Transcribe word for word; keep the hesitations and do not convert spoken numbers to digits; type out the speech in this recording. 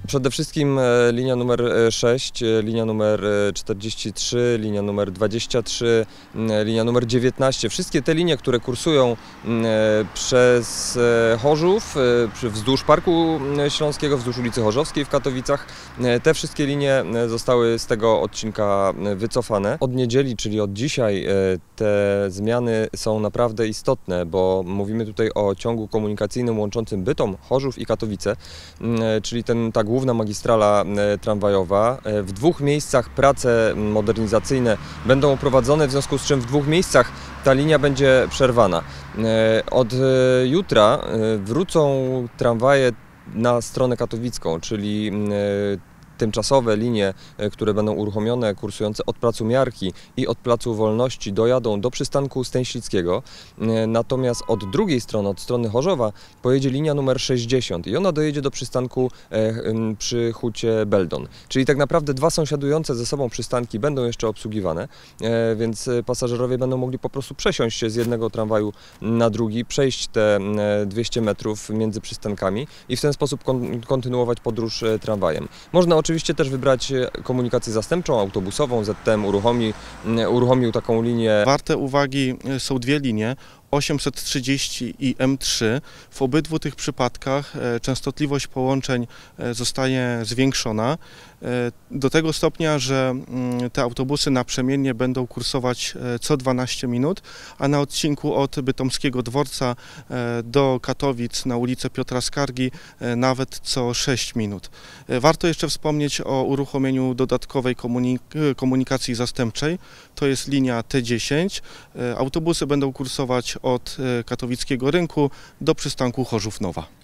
Przede wszystkim linia numer sześć, linia numer czterdzieści trzy, linia numer dwadzieścia trzy, linia numer dziewiętnaście. Wszystkie te linie, które kursują przez Chorzów, wzdłuż Parku Śląskiego, wzdłuż ulicy Chorzowskiej w Katowicach, te wszystkie linie zostały z tego odcinka wycofane. Od niedzieli, czyli od dzisiaj, te zmiany są naprawdę istotne, bo mówimy tutaj o ciągu komunikacyjnym łączącym Bytom, Chorzów i Katowice, czyli ten, ta główna magistrala tramwajowa. W dwóch miejscach prace modernizacyjne będą prowadzone, w związku z czym w dwóch miejscach ta linia będzie przerwana. Od jutra wrócą tramwaje na stronę katowicką, czyli tymczasowe linie, które będą uruchomione, kursujące od placu Miarki i od placu Wolności, dojadą do przystanku Stęślickiego. Natomiast od drugiej strony, od strony Chorzowa, pojedzie linia numer sześćdziesiąt i ona dojedzie do przystanku przy hucie Beldon. Czyli tak naprawdę dwa sąsiadujące ze sobą przystanki będą jeszcze obsługiwane, więc pasażerowie będą mogli po prostu przesiąść się z jednego tramwaju na drugi, przejść te dwieście metrów między przystankami i w ten sposób kontynuować podróż tramwajem. Można oczywiście Oczywiście też wybrać komunikację zastępczą, autobusową. Z T M uruchomi, uruchomił taką linię. Warte uwagi są dwie linie, osiemset trzydzieści i M trzy. W obydwu tych przypadkach częstotliwość połączeń zostaje zwiększona do tego stopnia, że te autobusy naprzemiennie będą kursować co dwanaście minut, a na odcinku od Bytomskiego Dworca do Katowic na ulicę Piotra Skargi nawet co sześć minut. Warto jeszcze wspomnieć o uruchomieniu dodatkowej komunik komunikacji zastępczej. To jest linia T dziesięć. Autobusy będą kursować od Katowickiego Rynku do przystanku Chorzów Nowa.